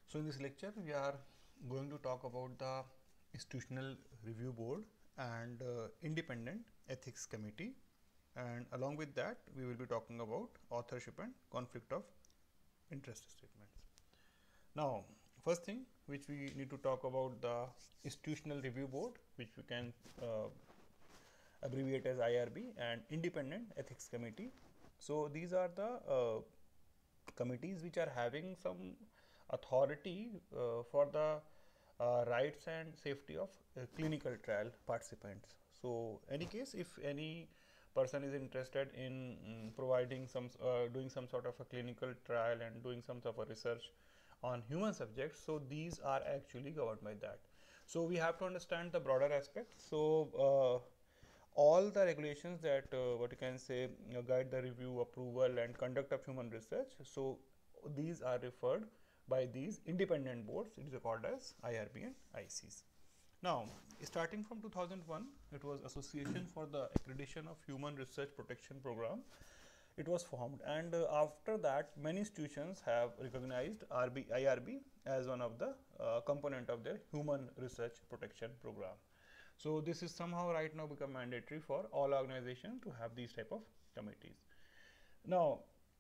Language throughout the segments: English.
So in this lecture we are going to talk about the Institutional Review Board and Independent Ethics Committee, and along with that we will be talking about authorship and conflict of interest statements. Now first thing which we need to talk about the Institutional Review Board, which we can abbreviate as IRB, and Independent Ethics Committee. So these are the committees which are having some authority for the rights and safety of clinical trial participants. So any case, if any person is interested in providing some doing some sort of a clinical trial and doing some sort of a research on human subjects, so these are actually governed by that. So we have to understand the broader aspect. So all the regulations that what you can say guide the review, approval and conduct of human research, so these are referred by these independent boards. It is called as IRB and ICs. Now starting from 2001, it was Association for the Accreditation of Human Research Protection Program. It was formed, and after that many institutions have recognized IRB as one of the component of their human research protection program. So this is somehow right now become mandatory for all organizations to have these type of committees. Now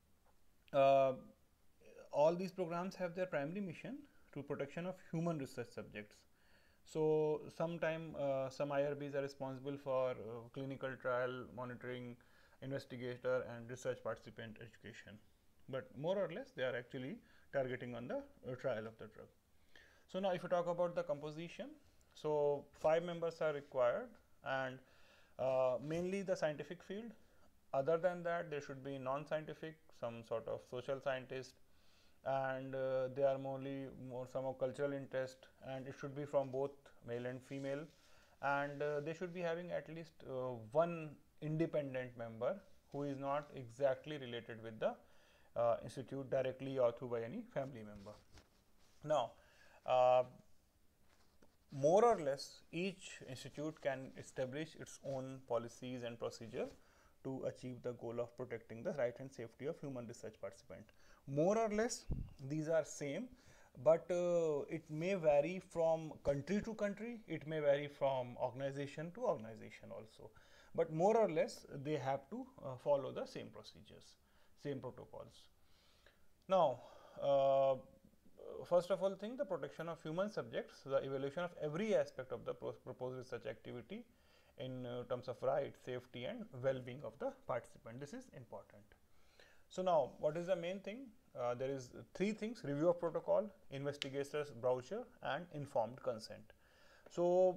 all these programs have their primary mission to protection of human research subjects. So sometime some IRBs are responsible for clinical trial monitoring, investigator and research participant education, but more or less they are actually targeting on the trial of the drug. So now if you talk about the composition, so 5 members are required, and mainly the scientific field. Other than that, there should be non-scientific, some sort of social scientist, and they are more some of cultural interest, and it should be from both male and female, and they should be having at least one independent member who is not exactly related with the institute directly or through by any family member. Now more or less each institute can establish its own policies and procedure to achieve the goal of protecting the right and safety of human research participant. More or less these are same, but it may vary from country to country, it may vary from organization to organization also, but more or less they have to follow the same procedures, same protocols. Now first of all thing, the protection of human subjects, the evaluation of every aspect of the proposed research activity in terms of right, safety and well-being of the participant. This is important. So now what is the main thing? There is 3 things: review of protocol, investigator's brochure and informed consent. So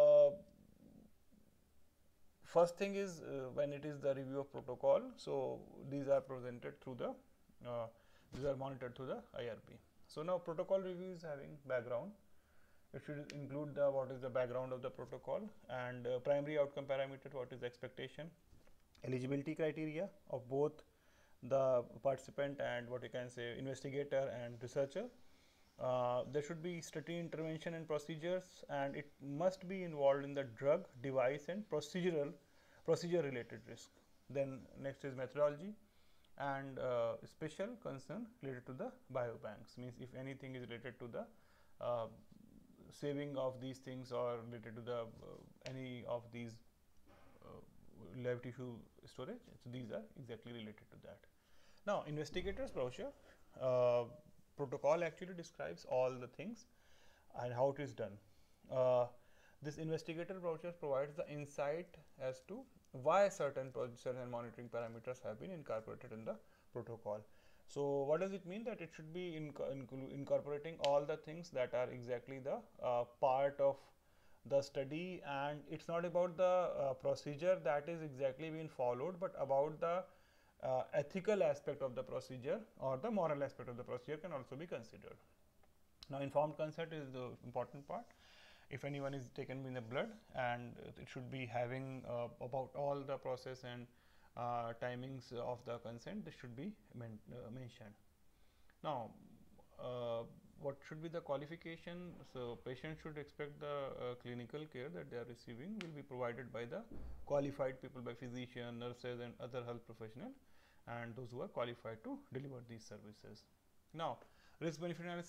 first thing is when it is the review of protocol, so these are presented through the these are monitored through the IRB. So now protocol review is having background. It should include the what is the background of the protocol, and primary outcome parameter, what is the expectation, eligibility criteria of both the participant and what you can say investigator and researcher. There should be study intervention and procedures, and it must be involved in the drug, device and procedure related risk. Then next is methodology and special concern related to the biobanks, means if anything is related to the saving of these things or related to the any of these live tissue storage, so these are exactly related to that. Now investigator's brochure, protocol actually describes all the things and how it is done. This investigator brochure provides the insight as to why certain procedures and monitoring parameters have been incorporated in the protocol. So what does it mean? That it should be incorporating all the things that are exactly the part of the study, and it's not about the procedure that is exactly being followed, but about the ethical aspect of the procedure or the moral aspect of the procedure can also be considered. Now informed consent is the important part. If anyone is taken in the blood, and it should be having about all the process and timings of the consent, this should be mentioned. Now what should be the qualification? So patient should expect the clinical care that they are receiving will be provided by the qualified people, by physician, nurses and other health professional, and those who are qualified to deliver these services. Now risk benefit analysis,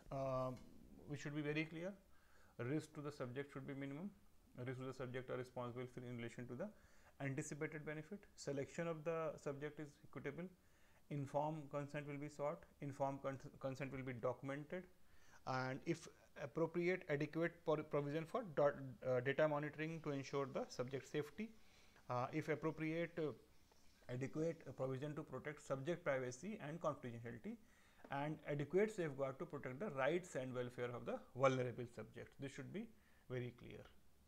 we should be very clear. Risk to the subject should be minimum. Risk to the subject are responsible for in relation to the anticipated benefit. Selection of the subject is equitable. Informed consent will be sought. Informed consent will be documented, and if appropriate, adequate provision for data monitoring to ensure the subject safety. If appropriate, adequate provision to protect subject privacy and confidentiality, and adequate safeguard to protect the rights and welfare of the vulnerable subject. This should be very clear.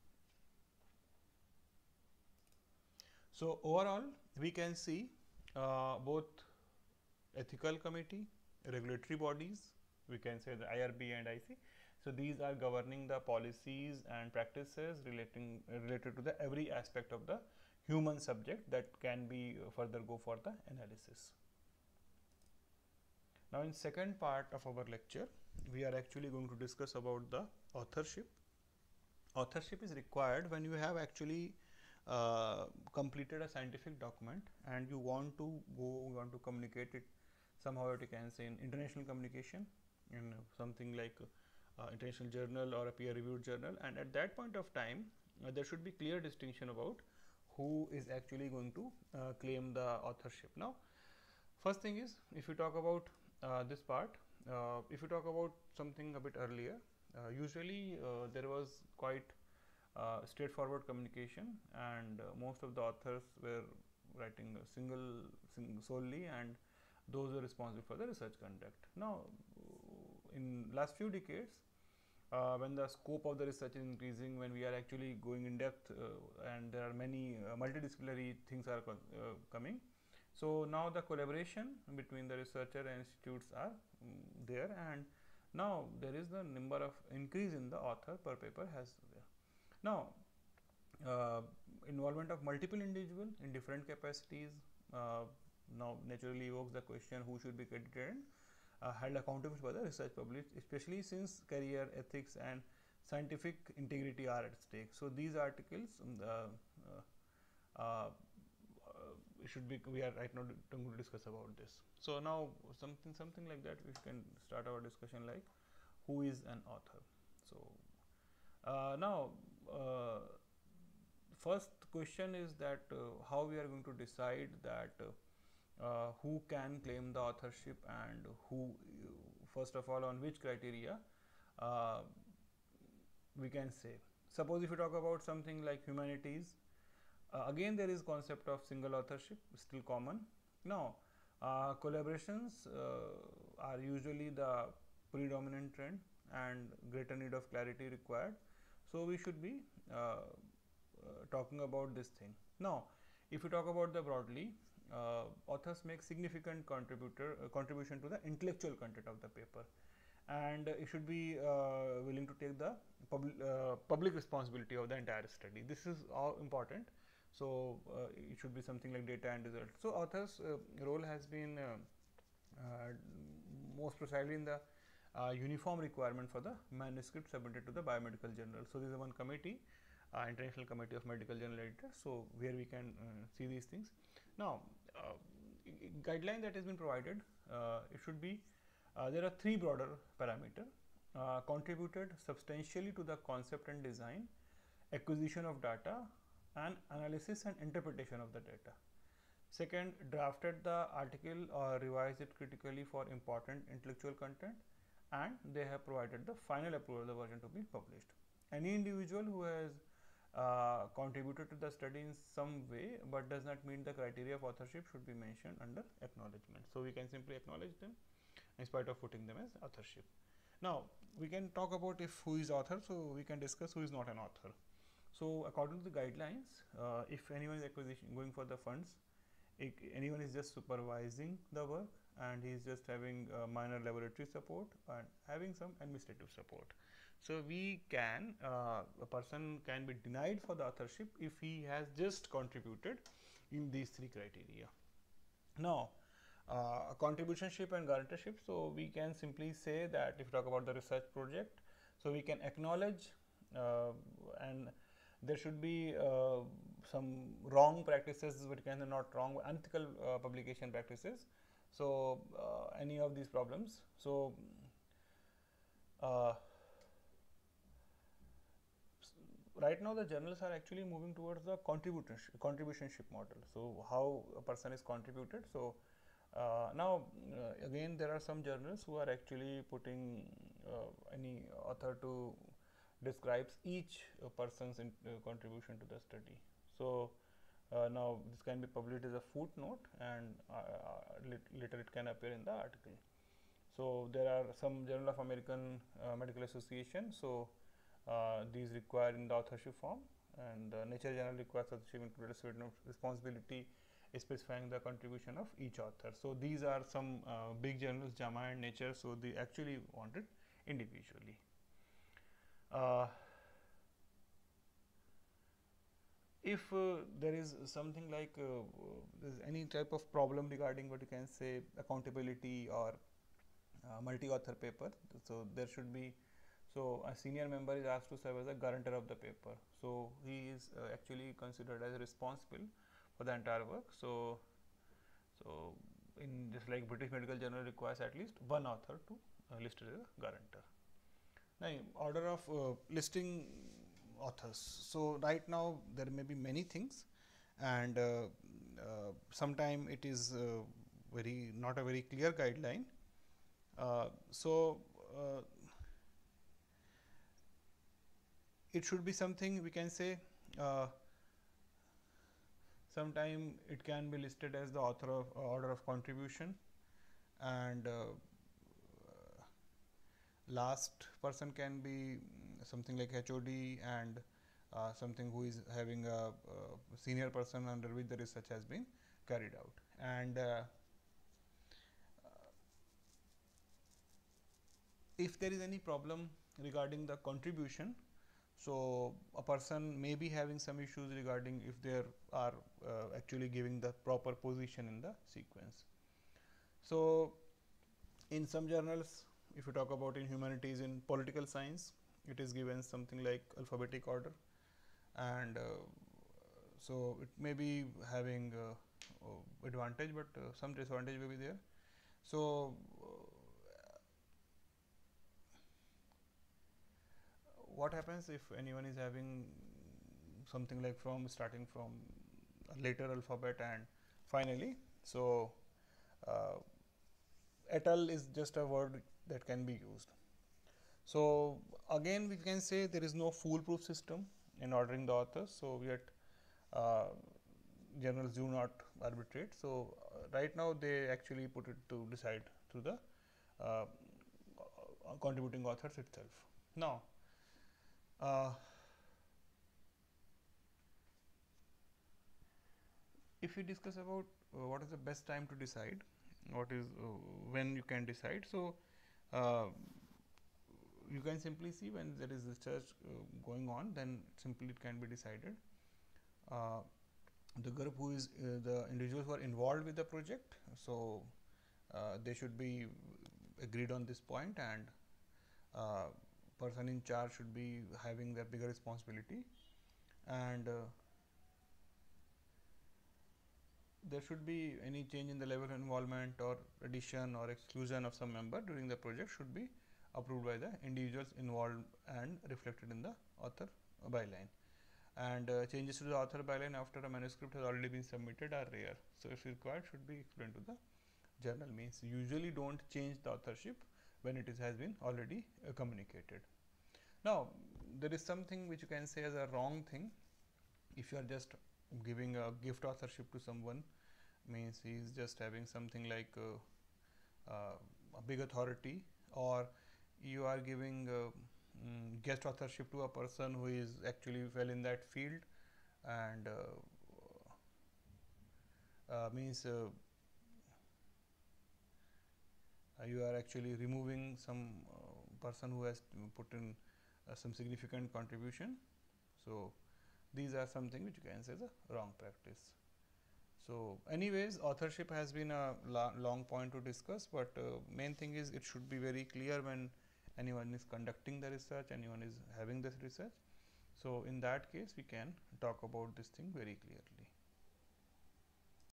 So, overall we can see both ethical committee, regulatory bodies, we can say the IRB and IC. So, these are governing the policies and practices related to the every aspect of the human subject that can be further go for the analysis. Now, in second part of our lecture, we are actually going to discuss about the authorship. Authorship is required when you have actually completed a scientific document and you want to communicate it somehow, you can say in international communication, in something like international journal or a peer reviewed journal, and at that point of time there should be clear distinction about who is actually going to claim the authorship. Now, first thing is, if you talk about this part, if you talk about something a bit earlier, usually there was quite straightforward communication, and most of the authors were writing solely, and those were responsible for the research conduct. Now, in last few decades, when the scope of the research is increasing, when we are actually going in depth and there are many multidisciplinary things are coming. So, now the collaboration between the researcher and institutes are there, and now there is the number of increase in the author per paper has there. Now, involvement of multiple individual in different capacities now naturally evokes the question who should be credited and held accountable for the research published, especially since career ethics and scientific integrity are at stake. So, these articles should be, we are right now going to discuss about this. So, now something like that we can start our discussion like who is an author. So, now first question is that how we are going to decide that who can claim the authorship and who, first of all, on which criteria we can say. Suppose if you talk about something like humanities, again there is concept of single authorship still common. Now, collaborations are usually the predominant trend and greater need of clarity required. So, we should be talking about this thing. Now, if you talk about the broadly, authors make significant contribution to the intellectual content of the paper, and it should be willing to take the public responsibility of the entire study. This is all important. So, it should be something like data and result. So, authors role has been most precisely in the uniform requirement for the manuscript submitted to the biomedical journal. So, there is one committee, International Committee of Medical Journal Editors. So, where we can see these things. Now, guideline that has been provided, it should be there are three broader parameter: contributed substantially to the concept and design, acquisition of data, and analysis and interpretation of the data. Second, drafted the article or revised it critically for important intellectual content, and they have provided the final approval of the version to be published. Any individual who has contributed to the study in some way but does not meet the criteria of authorship should be mentioned under acknowledgement. So, we can simply acknowledge them in spite of putting them as authorship. Now, we can talk about if who is author. So, we can discuss who is not an author. So, according to the guidelines, if anyone is going for the funds, anyone is just supervising the work and he is just having minor laboratory support and having some administrative support. So, we can a person can be denied for the authorship if he has just contributed in these three criteria. Now, contributionship and guarantorship. So, we can simply say that if you talk about the research project, so we can acknowledge and there should be some wrong practices, but can not wrong, unethical publication practices. So, any of these problems. So, Uh, right now the journals are actually moving towards the contributionship model. So how a person is contributed. So now again there are some journals who are actually putting any author to describes each person's contribution to the study. So now this can be published as a footnote, and later it can appear in the article. So there are some Journal of American Medical Association. So these require in the authorship form, and Nature Journal requires authorship included a certain responsibility specifying the contribution of each author. So these are some big journals, JAMA and Nature. So they actually want it individually. If there is something like there's any type of problem regarding what you can say accountability or multi-author paper, so there should be, so a senior member is asked to serve as a guarantor of the paper. So he is actually considered as responsible for the entire work. So in just like British Medical Journal requires at least one author to list as a guarantor. Now, order of listing authors. So right now there may be many things, and sometime it is very not a very clear guideline. So it should be something we can say. Sometime it can be listed as the author of order of contribution, and last person can be something like HOD, and something who is having a senior person under which the research has been carried out. And if there is any problem regarding the contribution, so a person may be having some issues regarding if they are actually giving the proper position in the sequence. So in some journals, if you talk about in humanities, in political science, it is given something like alphabetic order, and so it may be having advantage, but some disadvantage may be there. So what happens if anyone is having something like from starting from a later alphabet and finally, so et al is just a word that can be used. So again we can say there is no foolproof system in ordering the authors, so yet journals do not arbitrate. So right now they actually put it to decide through the contributing authors itself. Now if we discuss about what is the best time to decide, what is when you can decide, so you can simply see when there is research going on, then simply it can be decided. The group who is the individuals who are involved with the project, so they should be agreed on this point, and person in charge should be having the bigger responsibility, and there should be any change in the level of involvement or addition or exclusion of some member during the project should be approved by the individuals involved and reflected in the author byline. And changes to the author byline after a manuscript has already been submitted are rare. So if required, should be explained to the journal. Means usually don't change the authorship when it has been already communicated. Now there is something which you can say as a wrong thing. If you are just giving a gift authorship to someone, means he is just having something like a big authority, or you are giving guest authorship to a person who is actually well in that field, and means you are actually removing some person who has put in some significant contribution. So these are something which you can say is a wrong practice. So anyways, authorship has been a long point to discuss, but main thing is it should be very clear when anyone is conducting the research, anyone is having this research. So in that case we can talk about this thing very clearly.